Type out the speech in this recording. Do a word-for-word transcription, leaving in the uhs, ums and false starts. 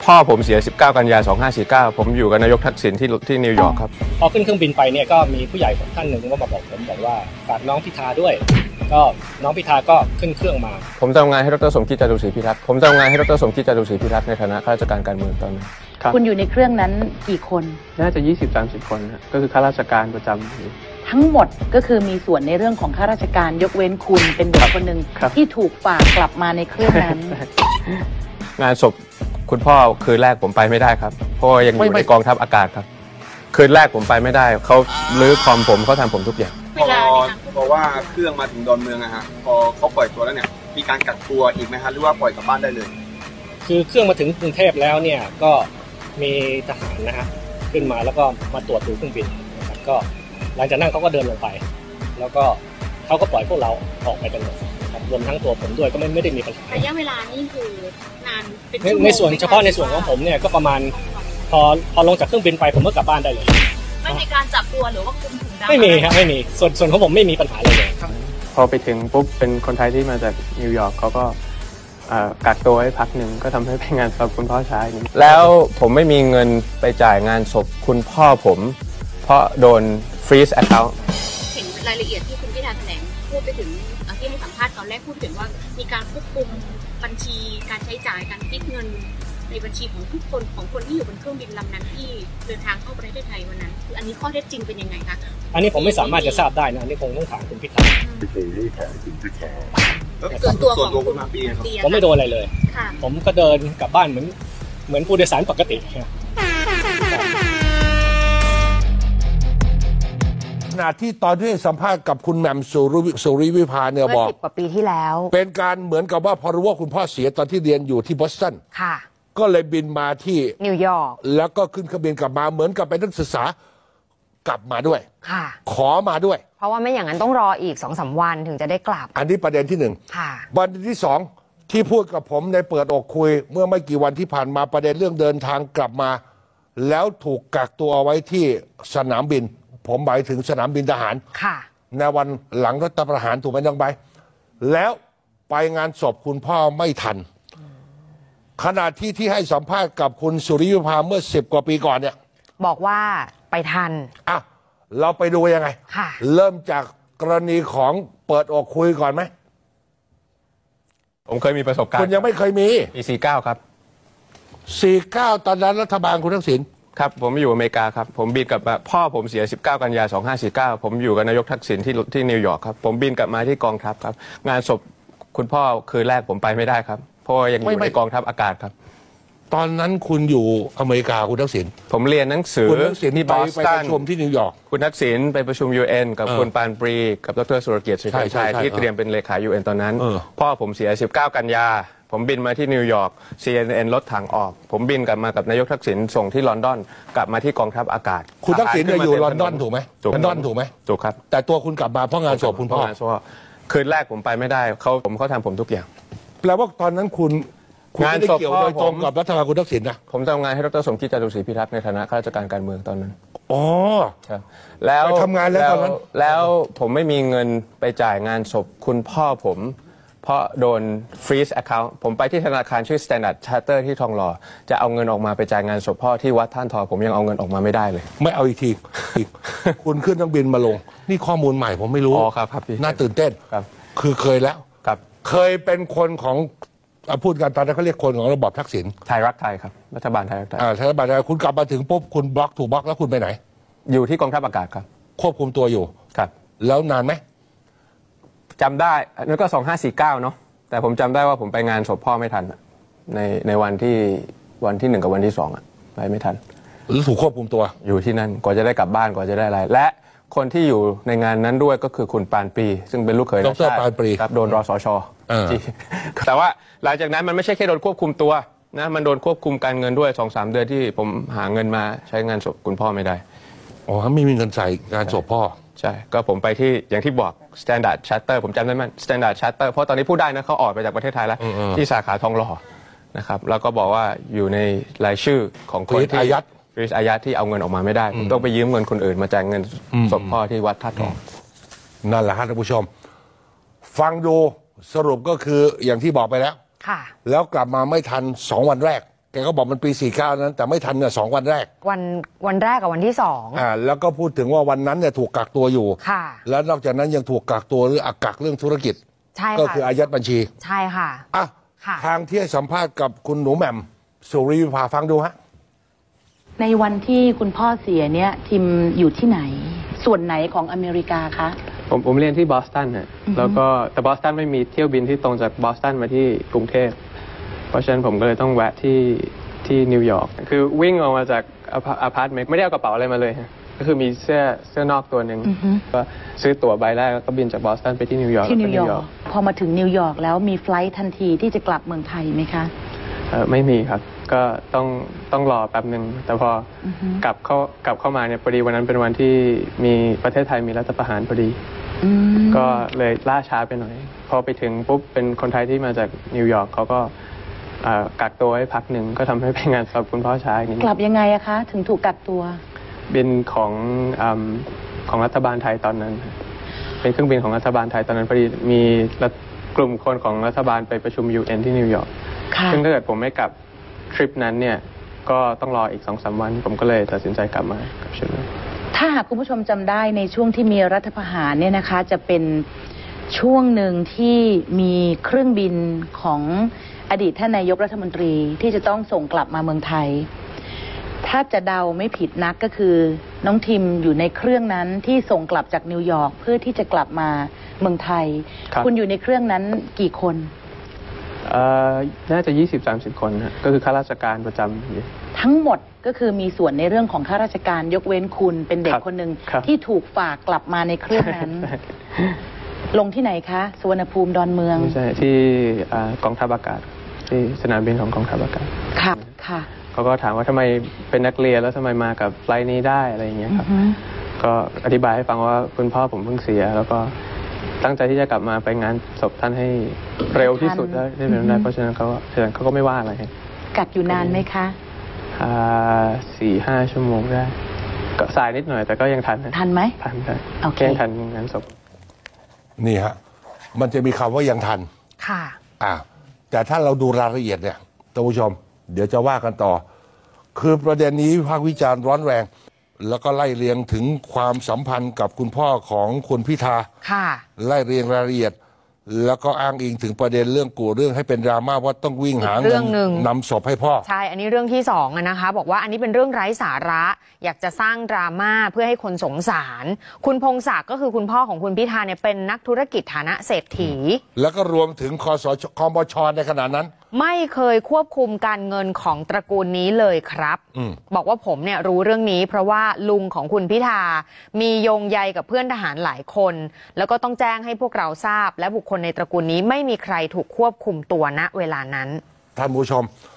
พ่อผมเสียสิบเก้ากันยาสองห้าสี่เก้าผมอยู่กับนายกทักษิณที่ที่นิวยอร์กครับพอขึ้นเครื่องบินไปเนี่ยก็มีผู้ใหญ่ท่านหนึ่งก็มาบอกผมบอกว่าฝากน้องพิธาด้วยก็น้องพิธาก็ขึ้นเครื่องมาผมทำงานให้ดร.สมคิดจาตุศรีพิทักษ์ผมทำงานให้ดร.สมคิดจาตุศรีพิทักษ์ในฐานะข้าราชการการเมืองตอนนั้นคุณอยู่ในเครื่องนั้นกี่คนน่าจะ ยี่สิบถึงสามสิบ คนก็คือข้าราชการประจำทั้งหมดก็คือมีส่วนในเรื่องของข้าราชการยกเว้นคุณเป็นเด็กคนหนึ่งที่ถูกฝากกลับมาในเครื่องนั้นงานศพคุณพ่อคืนแรกผมไปไม่ได้ครับเพราะยังอยู่ในกองทัพอากาศครับคืนแรกผมไปไม่ได้เขาลื้อคอมผมเขาทำผมทุกอย่างพอบอกว่าเครื่องมาถึงดอนเมืองอะฮะพอเขาปล่อยตัวแล้วเนี่ยมีการกักตัวอีกไหมฮะหรือว่าปล่อยกลับบ้านได้เลยคือเครื่องมาถึงกรุงเทพแล้วเนี่ยก็มีทหารนะฮะขึ้นมาแล้วก็มาตรวจดูเครื่องบินนะครับก็หลังจากนั้นเขาก็เดินลงไปแล้วก็เขาก็ปล่อยพวกเราออกไปกันหมดครับรวมทั้งตัวผมด้วยก็ไม่ไม่ได้มีปัญหาระยะเวลานี่คือนานเป็นชั่วโมงในส่วนเฉพาะในส่วนของผมเนี่ยก็ประมาณพอพอลงจากเครื่องบินไปผมก็กลับบ้านได้เลยไม่มีการจับตัวหรือว่าคุมถุงดำไม่มีครับไม่มีส่วนส่วนของผมไม่มีปัญหาเลยพอไปถึงปุ๊บเป็นคนไทยที่มาจากนิวยอร์กเขาก็กักตัวให้พักหนึ่งก็ทำให้เป็นงานศพคุณพ่อช้าแล้วผมไม่มีเงินไปจ่ายงานศพคุณพ่อผมเพราะโดนฟรีซแอคเคาท์เห็นรายละเอียดที่คุณพิธาแถลงพูดไปถึงที่ให้สัมภาษณ์ตอนแรกพูดถึงว่ามีการควบคุมบัญชีการใช้จ่ายการฟิกเงินในบัญชีของทุกคนของคนที่อยู่บนเครื่องบินลำนั้นที่เดินทางเข้าประเทศไทยวันนั้นคืออันนี้ข้อเท็จจริงเป็นยังไงคะอันนี้ผมไม่สามารถจะทราบได้นะอันนี้คงต้องถามคุณพิธาคงต้องถามคุณพิธาส่วนตัวของคุณมาปีครับผมไม่โดนอะไรเลยผมก็เดินกลับบ้านเหมือนเหมือนผู้โดยสารปกติขณะที่ตอนที่สัมภาษณ์กับคุณแหม่มสุริสุริวิภาเนี่ยบอกสิบกว่าปีที่แล้วเป็นการเหมือนกับว่าพอรู้ว่าคุณพ่อเสียตอนที่เรียนอยู่ที่บอสตันค่ะก็เลยบินมาที่นิวยอร์กแล้วก็ขึ้นเครื่องบินกลับมาเหมือนกับเป็นนักศึกษากลับมาด้วยค่ะขอมาด้วยเพราะว่าไม่อย่างนั้นต้องรออีกสองสามวันถึงจะได้กลับอันนี้ประเด็นที่หนึ่งค่ะประเด็นที่สองที่พูดกับผมในเปิดอกคุยเมื่อไม่กี่วันที่ผ่านมาประเด็นเรื่องเดินทางกลับมาแล้วถูกกักตัวไว้ที่สนามบินผมหมายถึงสนามบินทหารค่ะในวันหลังรัฐประหารถูกไหมน้องใบแล้วไปงานศพคุณพ่อไม่ทันขณะที่ที่ให้สัมภาษณ์กับคุณสุริยุภาเมื่อสิบกว่าปีก่อนเนี่ยบอกว่าไปทันอ่ะเราไปดูยังไงค่ะเริ่มจากกรณีของเปิดอกคุยก่อนไหมผมเคยมีประสบการณ์คุณยังไม่เคยมีปีสี่เก้าครับสี่เก้าตอนนั้นรัฐบาลคุณทักษิณครับผมอยู่อเมริกาครับผมบินกับพ่อผมเสียสิบเก้ากันยาสองห้าสี่เก้าผมอยู่กับนายกทักษิณที่ที่นิวยอร์กครับผมบินกลับมาที่กองทัพครับงานศพคุณพ่อคืนแรกผมไปไม่ได้ครับเพราะยังอยู่ในกองทัพอากาศครับตอนนั้นคุณอยู่อเมริกาคุณทักษิณผมเรียนหนังสือที่บอสตันไปประชุมที่นิวยอร์กคุณทักษิณไปประชุม ยู เอ็น กับคุณปานปรีกับดร.สุรเกียรติศรีชัยชัยที่เตรียมเป็นเลขา ยู เอ็น ตอนนั้นพ่อผมเสียสิบเก้ากันยาผมบินมาที่นิวยอร์ก ซี เอ็น เอ็น รถถังออกผมบินกลับมากับนายกทักษิณส่งที่ลอนดอนกลับมาที่กองทัพอากาศคุณทักษิณอยู่ลอนดอนถูกไหมลอนดอนถูกไหมถูกครับแต่ตัวคุณกลับมาเพราะงานศพคุณพ่อคืนแรกผมไปไม่ได้เขาผมเขาทำผมทุกอย่างแปลว่าตอนนั้นคุณงานศพเกี่ยวโดยตรงกับรัฐบาลคุณทักษิณนะผมทำงานให้ดร.สมคิดจาตุศรีพิทักษ์ในฐานะข้าราชการการเมืองตอนนั้นอ๋อครับแล้วทำงานแล้วตอนนั้นแล้วผมไม่มีเงินไปจ่ายงานศพคุณพ่อผมเพราะโดนฟรีซแอคเคาท์ผมไปที่ธนาคารชื่อ Standard Charter ที่ทองหล่อจะเอาเงินออกมาไปจ่ายงานศพพ่อที่วัดท่านทอผมยังเอาเงินออกมาไม่ได้เลยไม่เอาอีกที คุณขึ้นเครื่องบินมาลงนี่ข้อมูลใหม่ผมไม่รู้อ๋อครับครับพี่น่าตื่นเต้นครับคือเคยแล้วครับเคยเป็นคนของพูดกันตอนนั้นเขาเรียกคนของระบอบทักษิณไทยรักไทยครับรัฐบาลไทยรักไทยอ่ารัฐบาลไทยคุณกลับมาถึงปุ๊บคุณบล็อกถูกบล็อกแล้วคุณไปไหนอยู่ที่กองทัพอากาศครับควบคุมตัวอยู่ครับแล้วนานไหมจำได้นั่นก็สองห้าสี่เก้าเนาะแต่ผมจำได้ว่าผมไปงานศพพ่อไม่ทันในในวันที่วันที่หนึ่งกับวันที่สองอ่ะไปไม่ทันหรือถูกควบคุมตัวอยู่ที่นั่นกว่าจะได้กลับบ้านกว่าจะได้อะไรและคนที่อยู่ในงานนั้นด้วยก็คือคุณปานปรีซึ่งเป็นลูกเขยดร.ปานปรีครับโดนรสช.แต่ว่าหลังจากนั้นมันไม่ใช่แค่โดนควบคุมตัวนะมันโดนควบคุมการเงินด้วยสองสามเดือนที่ผมหาเงินมาใช้งานศพคุณพ่อไม่ได้อ๋อไม่มีเงินใส่งานศพพ่อใช่ก็ผมไปที่อย่างที่บอก Standard Charter ผมจำได้ไหม Standard Charter เพราะตอนนี้พูดได้นะเขาออกไปจากประเทศไทยแล้วที่สาขาทองหล่อนะครับแล้วก็บอกว่าอยู่ในรายชื่อของคนที่อายัดริสอายัดที่เอาเงินออกมาไม่ได้ต้องไปยืมเงินคนอื่นมาจ่ายเงินศพพ่อที่วัดท่าทองนั่นแหละครับท่านผู้ชมฟังดูสรุปก็คืออย่างที่บอกไปแล้วค่ะแล้วกลับมาไม่ทันสองวันแรกแกก็บอกมันปีสี่สิบเก้านั้นแต่ไม่ทันเนี่ยสองวันแรกวันวันแรกกับวันที่สองอ่าแล้วก็พูดถึงว่าวันนั้นเนี่ยถูกกักตัวอยู่ค่ะแล้วนอกจากนั้นยังถูกกักตัวหรืออักกักเรื่องธุรกิจใช่ค่ะก็คืออายัดบัญชีใช่ค่ะอ่ะทางที่ให้สัมภาษณ์กับคุณหนูแหม่มสุริวิภาฟังดูฮะในวันที่คุณพ่อเสียเนี่ยทิมอยู่ที่ไหนส่วนไหนของอเมริกาคะผมผมเรียนที่บอสตันนะแล้วก็แต่บอสตันไม่มีเที่ยวบินที่ตรงจากบอสตันมาที่กรุงเทพเพราะฉะนั้นผมก็เลยต้องแวะที่ที่นิวยอร์กคือวิ่งออกมาจากอพาร์ตเมนต์ไม่ได้เอากระเป๋าอะไรมาเลยก็คือมีเสื้อเสื้อนอกตัวหนึ่งก็ซื้อตั๋วใบแรกแล้วก็บินจากบอสตันไปที่นิวยอร์กที่นิวยอร์กพอมาถึงนิวยอร์กแล้วมีไฟลท์ทันทีที่จะกลับเมืองไทยไหมคะเออไม่มีครับก็ต้องต้องรอแป๊บหนึ่งแต่พอกลับเข้ากลับเข้ามาเนี่ยพอดีวันนั้นเป็นวันที่มีประเทศไทยมีรัฐประหารพอดีก็เลยล่าช้าไปหน่อยพอไปถึงปุ๊บเป็นคนไทยที่มาจากนิวยอร์กเขาก็กักตัวให้พักหนึ่งก็ทำให้เป็นงานสำหรับคุณพ่อช้าอย่างนี้กลับยังไงอะคะถึงถูกกักตัวบินของของรัฐบาลไทยตอนนั้นเป็นเครื่องบินของรัฐบาลไทยตอนนั้นพอดีมีกลุ่มคนของรัฐบาลไปประชุม ยู เอ็น ที่นิวยอร์กซึ่งถ้าเกิดผมไม่กลับทริปนั้นเนี่ยก็ต้องรออีก สองสาม วันผมก็เลยตัดสินใจกลับมากับชุดนั้นถ้าหากคุณผู้ชมจำได้ในช่วงที่มีรัฐประหารเนี่ยนะคะจะเป็นช่วงหนึ่งที่มีเครื่องบินของอดีตท่านนายกรัฐมนตรีที่จะต้องส่งกลับมาเมืองไทยถ้าจะเดาไม่ผิดนักก็คือน้องทิมอยู่ในเครื่องนั้นที่ส่งกลับจากนิวยอร์กเพื่อที่จะกลับมาเมืองไทย คุณอยู่ในเครื่องนั้นกี่คนเอ่อน่าจะ ยี่สิบถึงสามสิบ คนนะก็คือข้าราชการประจำทั้งหมดก็คือมีส่วนในเรื่องของข้าราชการยกเว้นคุณเป็นเด็กคนหนึ่งที่ถูกฝากกลับมาในเครื่องนั้น ลงที่ไหนคะสุวรรณภูมิดอนเมืองไม่ใช่ที่กองทัพอากาศที่สนามบินของกองทัพอากาศค่ะค่ะเขาก็ถามว่าทำไมเป็นนักเรียนแล้วทำไมมากับไฟล์นี้ได้อะไรอย่างเงี้ยครับก็อธิบายให้ฟังว่าคุณพ่อผมเพิ่งเสียแล้วก็ตั้งใจที่จะกลับมาไปงานศพท่านให้เร็วที่สุดได้ได้เพราะฉะนั้นเขาฉะนั้นเขาก็ไม่ว่าอะไรกักอยู่นานไหมคะอ่าสี่ห้าชั่วโมงได้ก็สายนิดหน่อยแต่ก็ยังทันทันไหมทันได้โอเคยังทันงานศพนี่ฮะมันจะมีคำว่ายังทันค่ะอ่าแต่ถ้าเราดูรายละเอียดเนี่ยท่านผู้ชมเดี๋ยวจะว่ากันต่อคือประเด็นนี้วิพากษ์วิจารณ์ร้อนแรงแล้วก็ไล่เรียงถึงความสัมพันธ์กับคุณพ่อของคุณพิธาค่ะไล่เรียงรายละเอียดแล้วก็อ้างอิงถึงประเด็นเรื่องกู่เรื่องให้เป็นดราม่าว่าต้องวิ่งหาเงินนำศพให้พ่อใช่อันนี้เรื่องที่สองนะคะบอกว่าอันนี้เป็นเรื่องไร้สาระอยากจะสร้างดราม่าเพื่อให้คนสงสารคุณพงศักดิ์ก็คือคุณพ่อของคุณพิธาเนี่ยเป็นนักธุรกิจฐานะเศรษฐีแล้วก็รวมถึงคสชคมชในขณะนั้นไม่เคยควบคุมการเงินของตระกูลนี้เลยครับบอกว่าผมเนี่ยรู้เรื่องนี้เพราะว่าลุงของคุณพิธามีโยงใยกับเพื่อนทหารหลายคนแล้วก็ต้องแจ้งให้พวกเราทราบและบุคคลในตระกูลนี้ไม่มีใครถูกควบคุมตัวณเวลานั้นท่านผู้ชม